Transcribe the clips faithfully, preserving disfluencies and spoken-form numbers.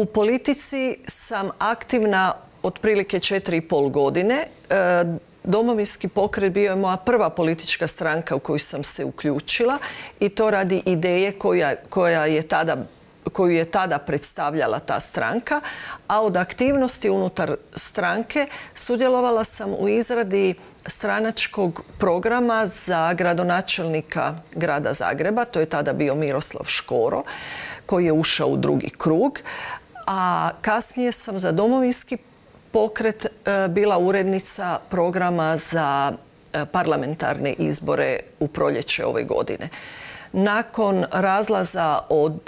U politici sam aktivna otprilike četiri i pol godine. Domovinski pokret bio je moja prva politička stranka u koju sam se uključila i to radi ideje koja, koja je tada, koju je tada predstavljala ta stranka, a od aktivnosti unutar stranke sudjelovala sam u izradi stranačkog programa za gradonačelnika grada Zagreba, to je tada bio Miroslav Škoro, koji je ušao u drugi krug, a kasnije sam za Domovinski pokret bila urednica programa za parlamentarne izbore u proljeće ove godine. Nakon razlaza od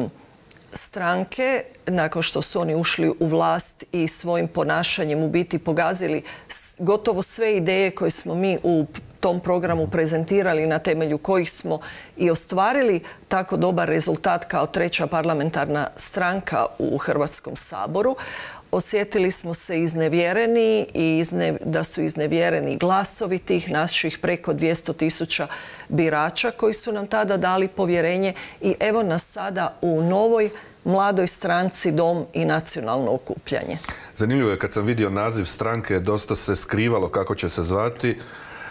stranke, nakon što su oni ušli u vlast i svojim ponašanjem u biti pogazili gotovo sve ideje koje smo mi u tom programu prezentirali, na temelju kojih smo i ostvarili tako dobar rezultat kao treća parlamentarna stranka u Hrvatskom saboru, osjetili smo se iznevjereni i izne, da su iznevjereni glasovi tih naših preko dvjesto tisuća birača koji su nam tada dali povjerenje i evo nas sada u novoj mladoj stranci Dom i nacionalno okupljanje. Zanimljivo je kad sam vidio naziv stranke, dosta se skrivalo kako će se zvati. E,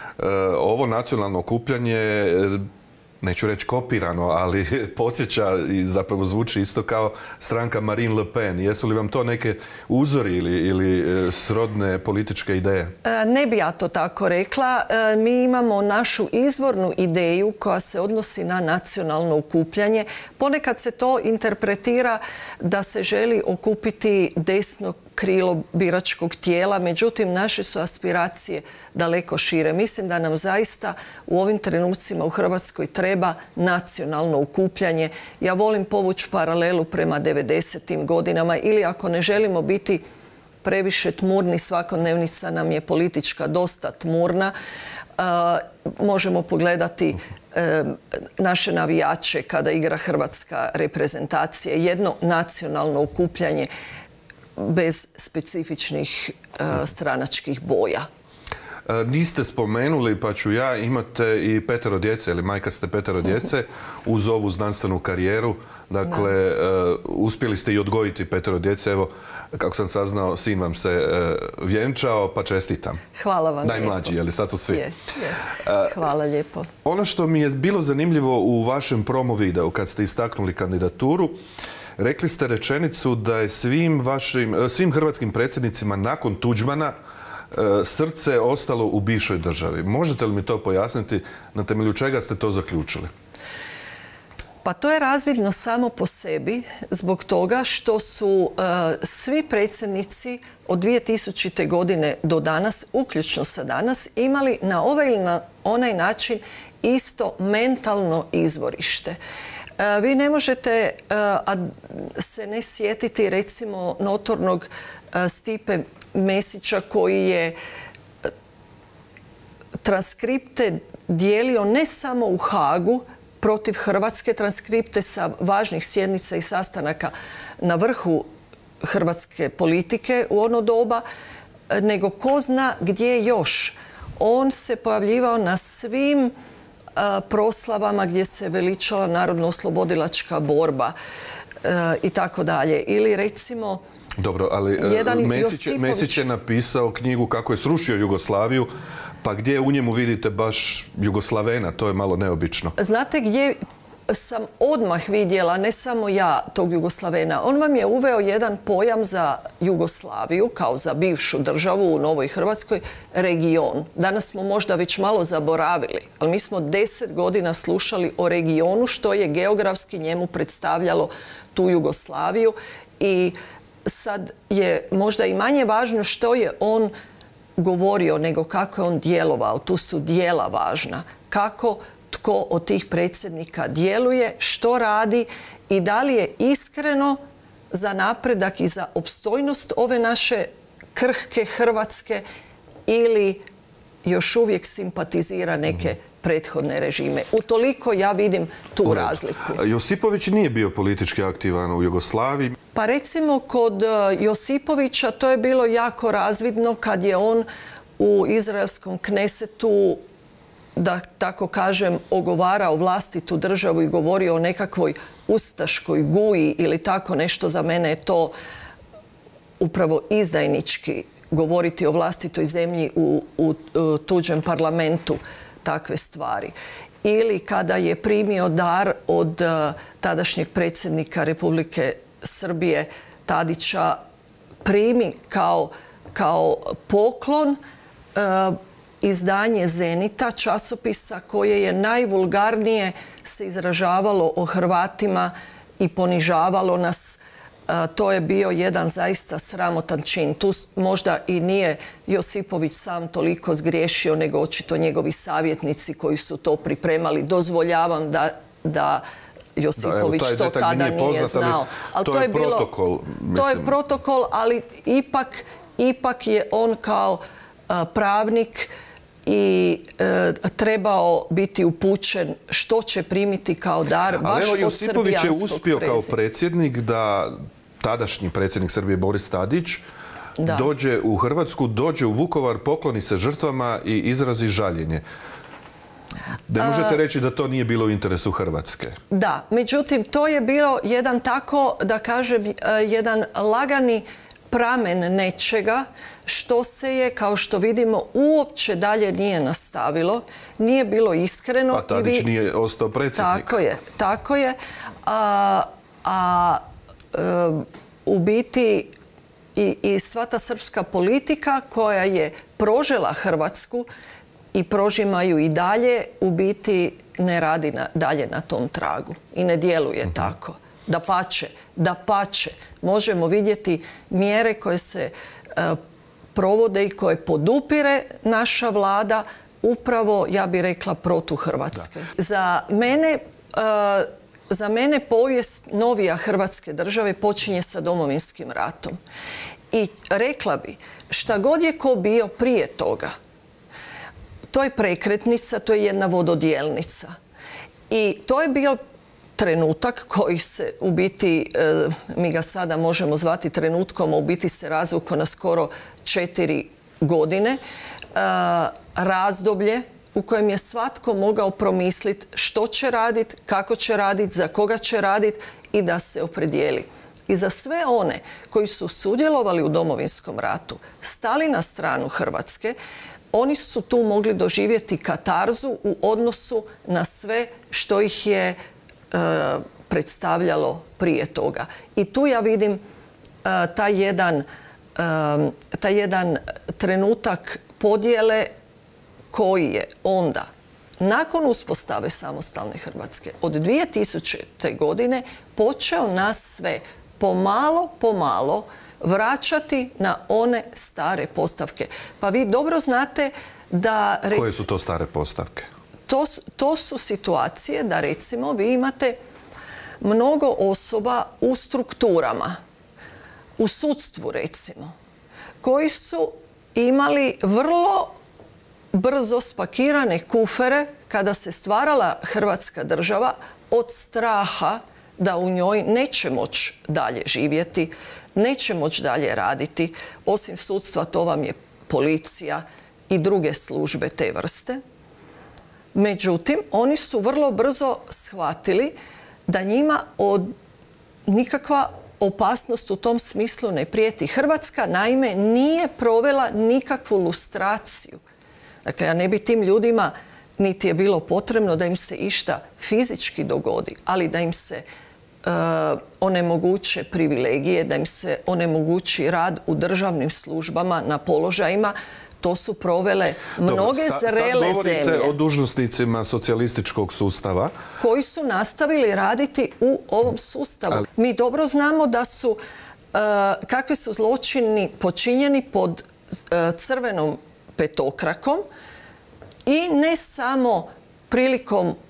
ovo nacionalno okupljanje, neću reći kopirano, ali podsjeća i zapravo zvuči isto kao stranka Marine Le Pen. Jesu li vam to neke uzori ili, ili srodne političke ideje? Ne bi ja to tako rekla. Mi imamo našu izvornu ideju koja se odnosi na nacionalno okupljanje. Ponekad se to interpretira da se želi okupiti desno krilo biračkog tijela, međutim naše su aspiracije daleko šire. Mislim da nam zaista u ovim trenucima u Hrvatskoj treba nacionalno okupljanje. Ja volim povući paralelu prema devedesetim godinama ili ako ne želimo biti previše tmurni, svakodnevnica nam je politička dosta tmurna. E, možemo pogledati e, naše navijače kada igra hrvatska reprezentacija. Jedno nacionalno okupljanje bez specifičnih uh, stranačkih boja. E, niste spomenuli, pa ću ja, imate i petero djece, ili majka ste petero djece, uz ovu znanstvenu karijeru. Dakle, e, uspjeli ste i odgojiti petero djece. Evo, kako sam saznao, sin vam se e, vjenčao, pa čestitam. Hvala vam Najmlađi, lijepo. Je li sad su svi? Je, je. Hvala lijepo. Ono što mi je bilo zanimljivo u vašem promo videu, kad ste istaknuli kandidaturu, rekli ste rečenicu da je svim, vašim, svim hrvatskim predsjednicima nakon Tuđmana srce ostalo u bivšoj državi. Možete li mi to pojasniti? Na temelju čega ste to zaključili? Pa to je razvidno samo po sebi zbog toga što su uh, svi predsjednici od dvije tisućite. godine do danas, uključno sa danas, imali na ovaj ili na onaj način isto mentalno izvorište. Vi ne možete a se ne sjetiti recimo notornog Stipe Mesića koji je transkripte dijelio ne samo u Hagu protiv Hrvatske, transkripte sa važnih sjednica i sastanaka na vrhu hrvatske politike u ono doba, nego ko zna gdje još. On se pojavljivao na svim proslavama gdje se veličala narodno-oslobodilačka borba i tako dalje. Ili recimo... Dobro, ali Mesić, Josipović... Mesić je napisao knjigu kako je srušio Jugoslaviju, pa gdje u njemu vidite baš Jugoslavena? To je malo neobično. Znate gdje sam odmah vidjela, ne samo ja, tog Jugoslavena. On vam je uveo jedan pojam za Jugoslaviju, kao za bivšu državu u Novoj Hrvatskoj, region. Danas smo možda već malo zaboravili, ali mi smo deset godina slušali o regionu, što je geografski njemu predstavljalo tu Jugoslaviju i sad je možda i manje važno što je on govorio, nego kako je on djelovao. Tu su djela važna. Kako tko od tih predsjednika djeluje, što radi i da li je iskreno za napredak i za opstojnost ove naše krhke Hrvatske ili još uvijek simpatizira neke prethodne režime. Utoliko ja vidim tu razliku. Josipović nije bio politički aktivan u Jugoslaviji. Pa recimo kod Josipovića to je bilo jako razvidno kad je on u izraelskom Knesetu da tako kažem, ogovarao vlastitu državu i govorio o nekakvoj ustaškoj guji ili tako nešto, za mene je to upravo izdajnički govoriti o vlastitoj zemlji u, u, u tuđem parlamentu takve stvari. Ili kada je primio dar od uh, tadašnjeg predsjednika Republike Srbije Tadića, primi kao, kao poklon uh, izdanje Zenita, časopisa koje je najvulgarnije se izražavalo o Hrvatima i ponižavalo nas. To je bio jedan zaista sramotan čin. Tu možda i nije Josipović sam toliko zgriješio, nego očito njegovi savjetnici koji su to pripremali. Dozvoljavam da, da Josipović da, to tada nije, nije poznat, znao. Ali to, to je, je protokol. Bilo, mislim. To je protokol, ali ipak, ipak je on kao a, pravnik i e, trebao biti upućen što će primiti kao dar baš evo, od srbijanskog Josipović je uspio predsjednika. kao predsjednik da tadašnji predsjednik Srbije Boris Tadić da. dođe u Hrvatsku, dođe u Vukovar, pokloni se žrtvama i izrazi žaljenje. Ne možete reći da to nije bilo u interesu Hrvatske. Da, međutim, to je bilo jedan tako, da kažem, jedan lagani pramen nečega što se je, kao što vidimo, uopće dalje nije nastavilo, nije bilo iskreno. A Tadić vi... nije ostao predsjednik. Tako je, tako je. A, a e, u biti i, i sva ta srpska politika koja je prožela Hrvatsku i prožimaju i dalje, u biti ne radi na, dalje na tom tragu i ne djeluje uh-huh. tako. Da pače, da pače. Možemo vidjeti mjere koje se e, provode i koje podupire naša vlada, upravo, ja bih rekla, protuhrvatske. Za mene, e, za mene povijest novija Hrvatske države počinje sa Domovinskim ratom. I rekla bi, šta god je ko bio prije toga, to je prekretnica, to je jedna vododjelnica. I to je bio trenutak koji se u biti, e, mi ga sada možemo zvati trenutkom, a u biti se razvukao na skoro četiri godine, e, razdoblje u kojem je svatko mogao promisliti što će raditi, kako će raditi, za koga će raditi i da se opredijeli. I za sve one koji su sudjelovali u Domovinskom ratu, stali na stranu Hrvatske, oni su tu mogli doživjeti katarzu u odnosu na sve što ih je e, predstavljalo prije toga. I tu ja vidim e, taj, jedan, e, taj jedan trenutak podjele koji je onda, nakon uspostave samostalne Hrvatske, od dvije tisućite. godine počeo nas sve pomalo, pomalo vraćati na one stare postavke. Pa vi dobro znate da... Rec... Koje su to stare postavke? To, to su situacije da, recimo, vi imate mnogo osoba u strukturama, u sudstvu, recimo, koji su imali vrlo brzo spakirane kufere kada se stvarala Hrvatska država od straha da u njoj neće moći dalje živjeti, neće moći dalje raditi. Osim sudstva, to vam je policija i druge službe te vrste. Međutim, oni su vrlo brzo shvatili da njima od nikakva opasnost u tom smislu ne prijeti. Hrvatska, naime, nije provela nikakvu lustraciju. Dakle, ja ne bi tim ljudima, niti je bilo potrebno da im se išta fizički dogodi, ali da im se uh, onemoguće privilegije, da im se onemogući rad u državnim službama na položajima. To su provele mnoge Dobro, sa, zrele sad zemlje. Govorite o dužnosnicima socijalističkog sustava. Koji su nastavili raditi u ovom sustavu. Ali... Mi dobro znamo da su, uh, kakvi su zločini počinjeni pod uh, crvenom petokrakom i ne samo prilikom uh,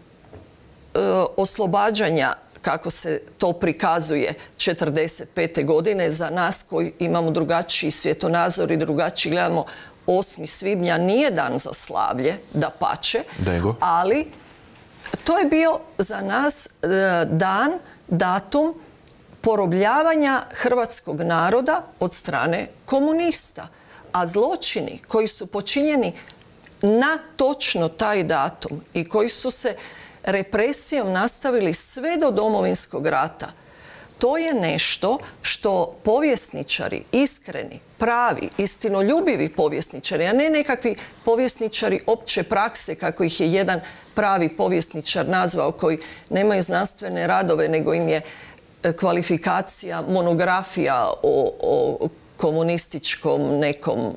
oslobađanja, kako se to prikazuje, četrdeset pete. godine, za nas koji imamo drugačiji svjetonazor i drugačiji gledamo, osmi svibnja nije dan za slavlje, dapače, ali to je bio za nas uh, dan, datum porobljavanja hrvatskog naroda od strane komunista. A zločini koji su počinjeni na točno taj datum i koji su se represijom nastavili sve do Domovinskog rata, to je nešto što povjesničari, iskreni, pravi, istinoljubivi povjesničari, a ne nekakvi povjesničari opće prakse, kako ih je jedan pravi povjesničar nazvao, koji nemaju znanstvene radove, nego im je kvalifikacija monografija o, o komunističkom nekom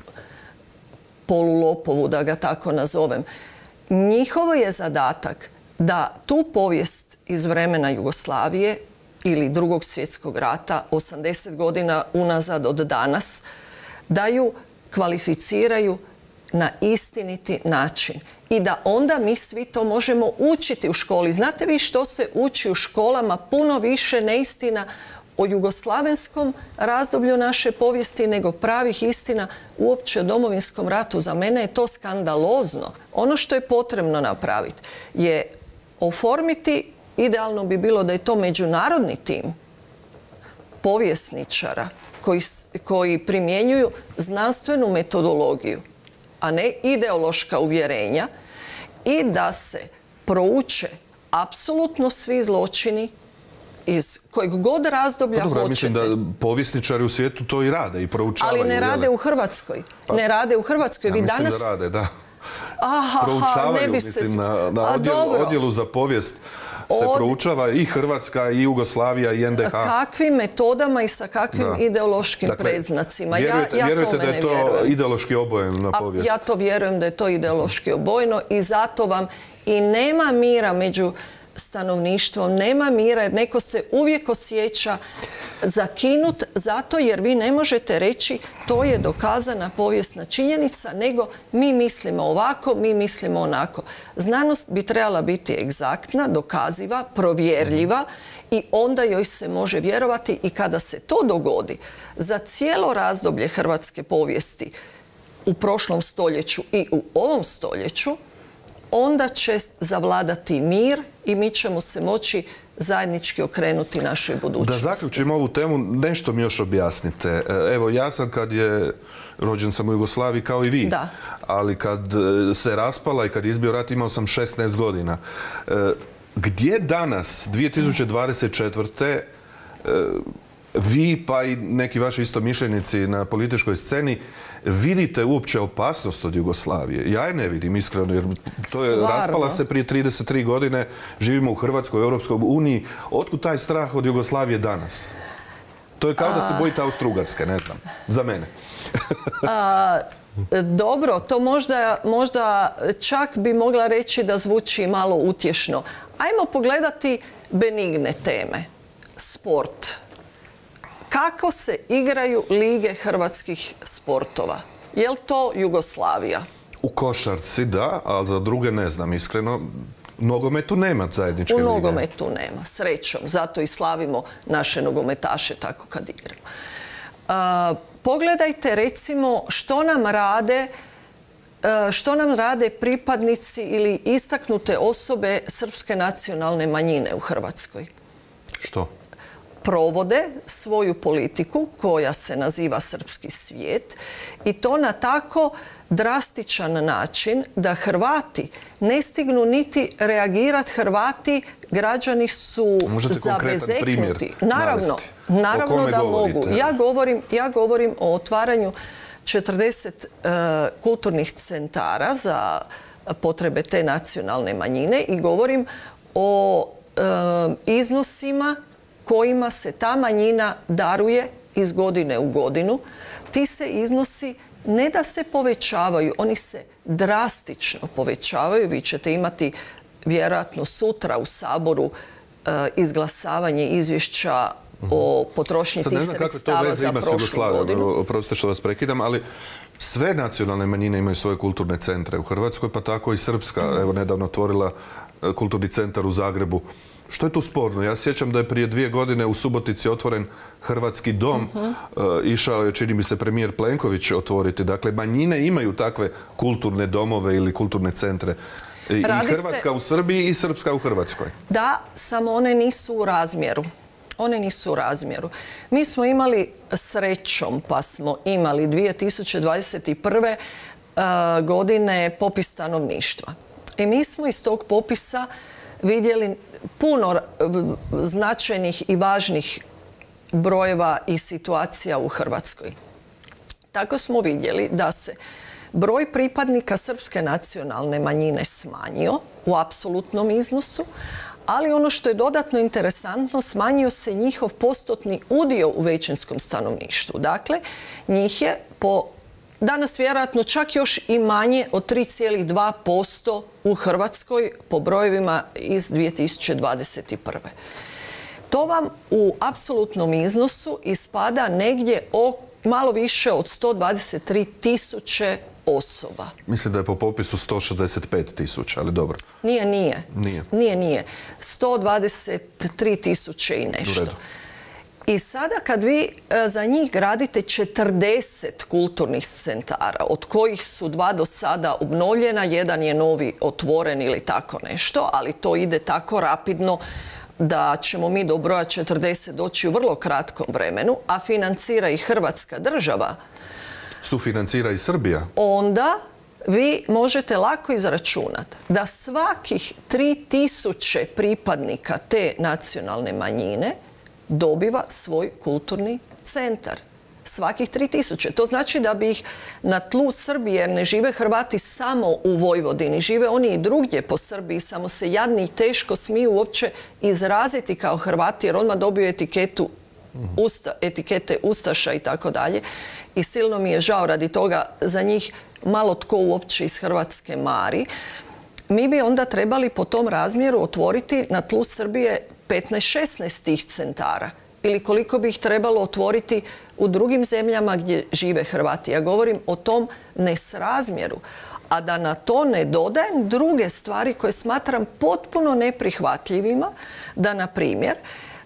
polulopovu, da ga tako nazovem. Njihovo je zadatak da tu povijest iz vremena Jugoslavije ili Drugog svjetskog rata, osamdeset godina unazad od danas, da ju kvalificiraju na istiniti način. I da onda mi svi to možemo učiti u školi. Znate vi što se uči u školama? Puno više neistina o jugoslavenskom razdoblju naše povijesti nego pravih istina uopće o Domovinskom ratu. Za mene je to skandalozno. Ono što je potrebno napraviti je oformiti, idealno bi bilo da je to međunarodni tim povjesničara koji, koji primjenjuju znanstvenu metodologiju, a ne ideološka uvjerenja, i da se prouče apsolutno svi zločini iz kojeg god razdoblja pa dobro, hoćete. Ja mislim da povjesničari u svijetu to i rade i proučavaju. Ali ne rade u Hrvatskoj. Pa, ne rade u Hrvatskoj. Ja Vi mislim danas... da rade, da. Aha, proučavaju, ne bi se... mislim, na, na odjelu, odjelu za povijest se Od... proučava i Hrvatska, i Jugoslavija, i N D H. Kakvim metodama i sa kakvim da. ideološkim dakle, predznacima. Vjerujete, ja, ja vjerujete tome da je to vjerujem. ideološki obojeno na povijest? A, ja to vjerujem da je to ideološki obojeno i zato vam i nema mira među stanovništvom, nema mira jer neko se uvijek osjeća zakinut zato jer vi ne možete reći to je dokazana povijesna činjenica, nego mi mislimo ovako, mi mislimo onako. Znanost bi trebala biti egzaktna, dokaziva, provjerljiva i onda joj se može vjerovati i kada se to dogodi za cijelo razdoblje hrvatske povijesti u prošlom stoljeću i u ovom stoljeću, onda će zavladati mir i mi ćemo se moći zajednički okrenuti našoj budućnosti. Da zaključimo ovu temu, nešto mi još objasnite. Evo, ja sam kad je, rođen sam u Jugoslaviji kao i vi, da. ali kad se raspala i kad je izbio rat imao sam šesnaest godina. Gdje danas, dvije tisuće dvadeset četvrte vi pa i neki vaši istomišljenici na političkoj sceni vidite uopće opasnost od Jugoslavije? Ja je ne vidim, iskreno, jer to je raspala se prije trideset tri godine, živimo u Hrvatskoj, u Europskoj uniji. Otkud taj strah od Jugoslavije danas? To je kao da se bojite Austro-Ugarske, ne znam, za mene. A, dobro, to možda, možda čak bi mogla reći da zvuči malo utješno. Ajmo pogledati benigne teme. Sport. Kako se igraju lige hrvatskih sportova? Je li to Jugoslavija? U košarci da, ali za druge ne znam, iskreno. U nogometu nema zajedničke lige. U nogometu nema, srećom. Zato i slavimo naše nogometaše tako kad igramo. Uh, pogledajte recimo što nam rade uh, što nam rade pripadnici ili istaknute osobe srpske nacionalne manjine u Hrvatskoj. Što? Provode svoju politiku koja se naziva srpski svijet i to na tako drastičan način da Hrvati ne stignu niti reagirati. Hrvati, građani su zabezeknuti. Naravno, naravno da mogu. Ja govorim, ja govorim o otvaranju četrdeset uh, kulturnih centara za potrebe te nacionalne manjine i govorim o uh, iznosima kojima se ta manjina daruje iz godine u godinu. Ti se iznosi ne da se povećavaju, oni se drastično povećavaju. Vi ćete imati vjerojatno sutra u Saboru e, izglasavanje izvješća o potrošnji tih sredstava za prošlu godinu. Oprostite što vas prekidam, ali sve nacionalne manjine imaju svoje kulturne centre u Hrvatskoj, pa tako i srpska. Evo, nedavno otvorila kulturni centar u Zagrebu. Što je tu sporno? Ja sjećam da je prije dvije godine u Subotici otvoren Hrvatski dom. Uh-huh. E, išao je, čini mi se, premijer Plenković otvoriti. Dakle, manjine imaju takve kulturne domove ili kulturne centre. I, i Hrvatska se... u Srbiji i Srpska u Hrvatskoj. Da, samo one nisu u razmjeru. One nisu u razmjeru. Mi smo imali srećom, pa smo imali dvije tisuće dvadeset prve godine popis stanovništva. I mi smo iz tog popisa vidjeli puno značajnih i važnih brojeva i situacija u Hrvatskoj. Tako smo vidjeli da se broj pripadnika srpske nacionalne manjine smanjio u apsolutnom iznosu, ali ono što je dodatno interesantno, smanjio se njihov postotni udio u većinskom stanovništvu. Dakle, njih je po danas vjerojatno čak još i manje od tri zarez dva posto u Hrvatskoj po brojevima iz dvije tisuće dvadeset prve. To vam u apsolutnom iznosu ispada negdje o malo više od sto dvadeset tri tisuće osoba. Mislim da je po popisu sto šezdeset pet tisuća, ali dobro. Nije, nije. Nije. Nije, nije. sto dvadeset tri tisuće i nešto. I sada kad vi za njih gradite četrdeset kulturnih centara, od kojih su dva do sada obnovljena, jedan je novi otvoren ili tako nešto, ali to ide tako rapidno da ćemo mi do broja četrdeset doći u vrlo kratkom vremenu, a financira i Hrvatska država, sufinancira i Srbija, onda vi možete lako izračunati da svakih tri tisuće pripadnika te nacionalne manjine dobiva svoj kulturni centar. Svakih tri tisuće. To znači da bi ih na tlu Srbije, jer ne žive Hrvati samo u Vojvodini, žive oni i drugdje po Srbiji, samo se jadni i teško smiju uopće izraziti kao Hrvati, jer odmah dobiju etiketu Usta, etikete ustaša i tako dalje. I silno mi je žao radi toga, za njih malo tko uopće iz Hrvatske mari. Mi bi onda trebali po tom razmjeru otvoriti na tlu Srbije petnaest šesnaest tih centara. Ili koliko bi ih trebalo otvoriti u drugim zemljama gdje žive Hrvati. Ja govorim o tom nesrazmjeru. A da na to ne dodajem druge stvari koje smatram potpuno neprihvatljivima, da, na primjer,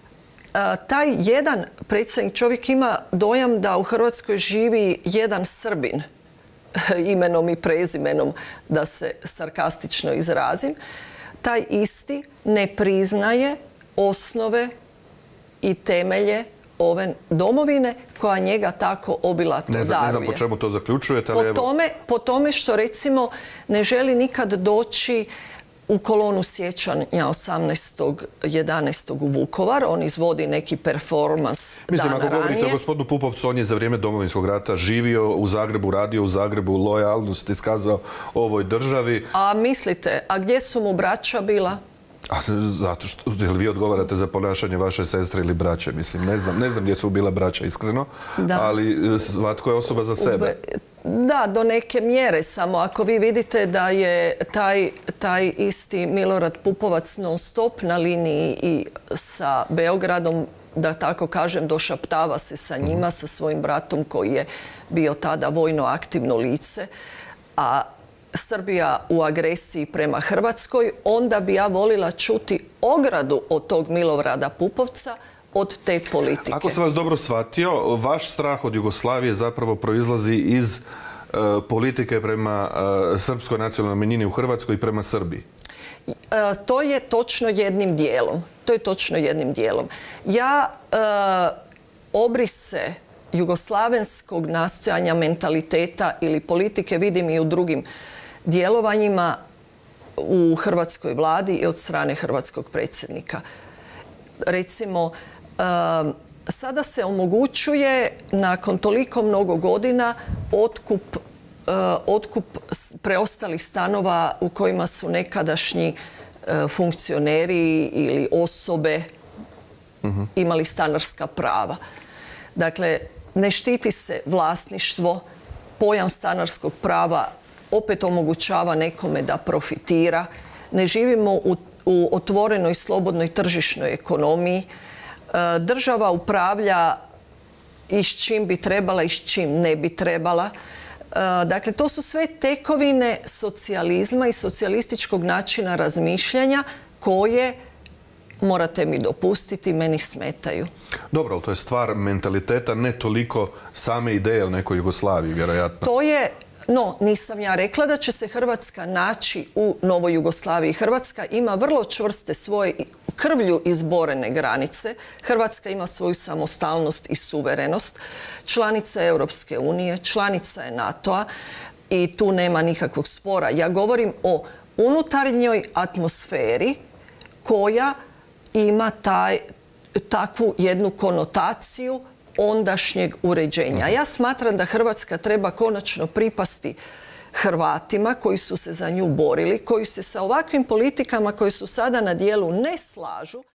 taj jedan predsjednik, čovjek ima dojam da u Hrvatskoj živi jedan Srbin, imenom i prezimenom, da se sarkastično izrazim, taj isti ne priznaje osnove i temelje ove domovine koja njega tako obilato ne znam, daruje. Ne znam po čemu to zaključujete, ali po evo... Tome, po tome što recimo ne želi nikad doći u kolonu sjećanja osamnaestog jedanaestog u Vukovar. On izvodi neki performans dana ranije. Mislim, ako govorite o gospodinu Pupovcu, on je za vrijeme Domovinskog rata živio u Zagrebu, radio u Zagrebu, lojalnost iskazao ovoj državi. A mislite, a gdje su mu braća bila? A, zato što, jel vi odgovarate za ponašanje vaše sestre ili braće? Mislim, ne znam, ne znam gdje su bila braća, iskreno, da. Ali svatko je osoba za sebe. Da, do neke mjere, samo ako vi vidite da je taj, taj isti Milorad Pupovac non stop na liniji i sa Beogradom, da tako kažem, došaptava se sa njima, mm. sa svojim bratom koji je bio tada vojno aktivno lice, a Srbija u agresiji prema Hrvatskoj, onda bi ja volila čuti ogradu od tog Milorada Pupovca od te politike. Ako sam vas dobro shvatio, vaš strah od Jugoslavije zapravo proizlazi iz e, politike prema e, srpskoj nacionalnoj manjini u Hrvatskoj i prema Srbiji. E, to je točno jednim dijelom. To je točno jednim dijelom. Ja e, obrise jugoslavenskog nastojanja, mentaliteta ili politike vidim i u drugim djelovanjima u hrvatskoj vladi i od strane hrvatskog predsjednika. Recimo, sada se omogućuje nakon toliko mnogo godina otkup, otkup preostalih stanova u kojima su nekadašnji funkcioneri ili osobe uh-huh. imali stanarska prava. Dakle, ne štiti se vlasništvo, pojam stanarskog prava opet omogućava nekome da profitira. Ne živimo u, u otvorenoj, slobodnoj tržišnoj ekonomiji. E, država upravlja i s čim bi trebala i s čim ne bi trebala. E, dakle, to su sve tekovine socijalizma i socijalističkog načina razmišljanja koje, morate mi dopustiti, meni smetaju. Dobro, ali to je stvar mentaliteta, ne toliko same ideje o nekoj Jugoslaviji, vjerojatno. To je, no, nisam ja rekla da će se Hrvatska naći u novoj Jugoslaviji. Hrvatska ima vrlo čvrste svoje krvlju izborene granice. Hrvatska ima svoju samostalnost i suverenost. Članica je Europske unije, članica je NATO-a. i tu nema nikakvog spora. Ja govorim o unutarnjoj atmosferi koja ima taj, takvu jednu konotaciju ondašnjeg uređenja. Ja smatram da Hrvatska treba konačno pripasti Hrvatima koji su se za nju borili, koji se sa ovakvim politikama koje su sada na dijelu ne slažu.